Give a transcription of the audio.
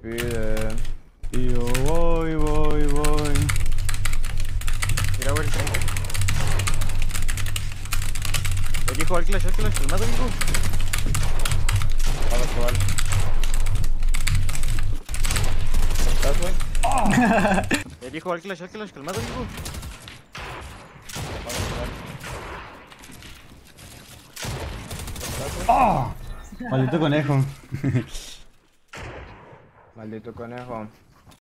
pide. Y yo voy. Mira, güey, el tren. El hijo, al clash, calmado, hijo. Vale. ¿Cómo estás, güey? El hijo, al clash, calmado, hijo. ¡Oh! Maldito conejo. Maldito conejo.